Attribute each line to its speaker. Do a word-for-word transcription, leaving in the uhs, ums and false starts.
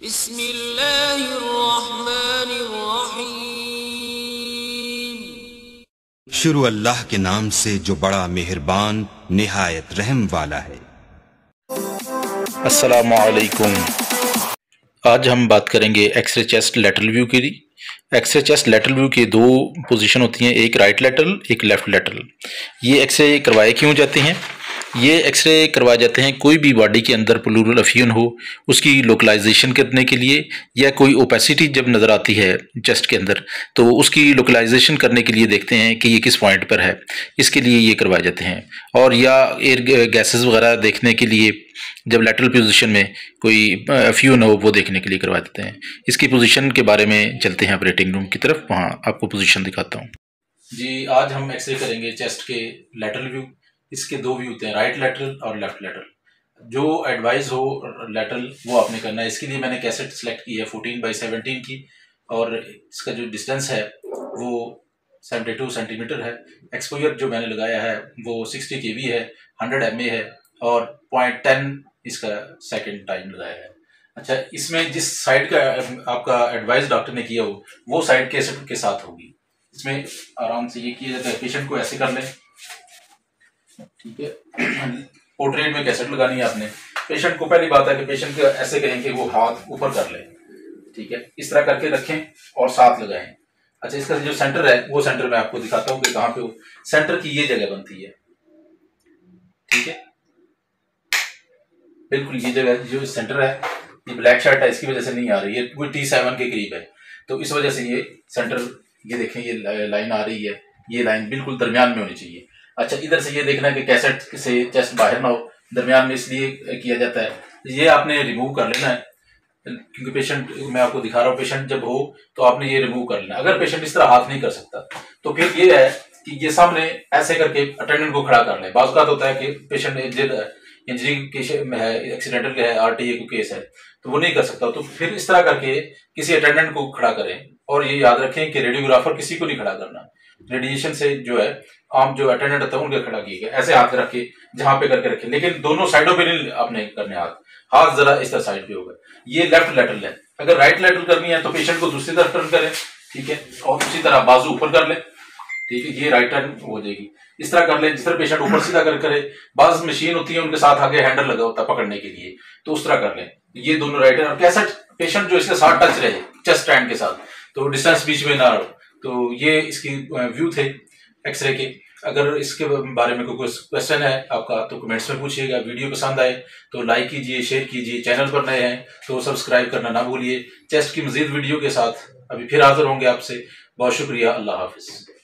Speaker 1: बिस्मिल्लाहिर्रहमानिर्रहीम। शुरू अल्लाह के नाम से जो बड़ा मेहरबान निहायत रहम वाला है।
Speaker 2: अस्सलामु अलैकुम। आज हम बात करेंगे एक्सरे चेस्ट लेटरल व्यू की। एक्सरे चेस्ट लेटरल व्यू की दो पोजीशन होती हैं, एक राइट लेटरल एक लेफ्ट लेटरल। ये एक्सरे करवाए क्यों जाते हैं? ये एक्सरे करवाए जाते हैं कोई भी बॉडी के अंदर प्लूरल अफियन हो उसकी लोकलाइजेशन करने के लिए, या कोई ओपेसिटी जब नज़र आती है चेस्ट के अंदर तो उसकी लोकलाइजेशन करने के लिए देखते हैं कि ये किस पॉइंट पर है, इसके लिए ये करवाए जाते हैं। और या एयर गैसेस वगैरह देखने के लिए जब लेटरल पोजीशन में कोई अफियन हो वो देखने के लिए करवा देते हैं। इसकी पोजीशन के बारे में चलते हैं ऑपरेटिंग रूम की तरफ, वहाँ आपको पोजीशन दिखाता हूँ जी। आज हम एक्सरे करेंगे चेस्ट के लेटरल व्यू। इसके दो व्यू होते हैं, राइट लेटरल और लेफ्ट लेटरल। जो एडवाइस हो लेटरल वो आपने करना है। इसके लिए मैंने कैसेट सेलेक्ट की है फोर्टीन बाई सेवनटीन की, और इसका जो डिस्टेंस है वो सेवेंटी टू सेंटीमीटर है। एक्सपोजर जो मैंने लगाया है वो सिक्सटी के वी है, हंड्रेड एम ए है, और पॉइंट टेन इसका सेकेंड टाइम लगाया है। अच्छा, इसमें जिस साइड का आपका एडवाइस डॉक्टर ने किया हो वो साइड कैसेट के साथ होगी। इसमें आराम से ये किया जाता है, पेशेंट को ऐसे कर लें, ठीक है। पोर्ट्रेट में कैसेट लगानी है आपने। पेशेंट को पहली बात है कि पेशेंट को ऐसे कहें कि वो हाथ ऊपर कर ले, ठीक है, इस तरह करके रखें और साथ लगाएं। अच्छा, इसका जो सेंटर है वो सेंटर मैं आपको दिखाता हूँ कि कहाँ पे हो। सेंटर की ये जगह बनती है, ठीक है, बिल्कुल ये जगह जो सेंटर है। ये ब्लैक शर्ट है, इसकी वजह से नहीं आ रही है, कोई टी सेवन के करीब है तो इस वजह से ये सेंटर, ये देखें ये लाइन आ रही है, ये लाइन बिल्कुल दरमियान में होनी चाहिए। अच्छा, इधर से ये देखना है कि कैसेट से चेस्ट बाहर ना हो, दरमियान में इसलिए किया जाता है। ये आपने रिमूव कर लेना है, क्योंकि पेशेंट मैं आपको दिखा रहा हूँ, पेशेंट जब हो तो आपने ये रिमूव कर लेना। अगर पेशेंट इस तरह हाथ नहीं कर सकता तो फिर ये है कि ये सामने ऐसे करके अटेंडेंट को खड़ा कर ले। बाज़ औक़ात होता है कि पेशेंट इंजरी केस में है, एक्सीडेंटल का है, आरटीए को केस है तो वो नहीं कर सकता, तो फिर इस तरह करके किसी अटेंडेंट को खड़ा करें। और ये याद रखें कि रेडियोग्राफर किसी को नहीं खड़ा करना, रेडिएशन से जो है आम जो अटेंडेंट होता है उनके खड़ा किए गए, ऐसे हाथ रखे जहां पे करके रखे, लेकिन दोनों साइडों पे नहीं आपने करने हाथ, हाथ जरा इस तरह साइड पे होगा। ये लेफ्ट लेटरल है। अगर राइट लेटरल करनी है तो पेशेंट को दूसरी तरफ टर्न करें, ठीक है, और उसी तरह बाजू ऊपर कर ले, ठीक है, ये राइट टर्न हो जाएगी। इस तरह कर ले जिस तरह पेशेंट ऊपर सीधा कर करे। बाज मशीन होती है उनके साथ आगे हैंडल लगा होता है पकड़ने के लिए, तो उस तरह कर ले। ये दोनों राइट और कैसेट पेशेंट जो इसके साथ टच रहे चेस्ट स्टैंड के साथ, तो डिस्टेंस बीच में ना हो। तो ये इसकी व्यू थे एक्सरे के। अगर इसके बारे में कोई क्वेश्चन है आपका तो कमेंट्स में पूछिएगा। वीडियो पसंद आए तो लाइक कीजिए, शेयर कीजिए। चैनल पर नए हैं तो सब्सक्राइब करना ना भूलिए। चेस्ट की मजीद वीडियो के साथ अभी फिर हाजिर होंगे आपसे। बहुत शुक्रिया, अल्लाह हाफिज।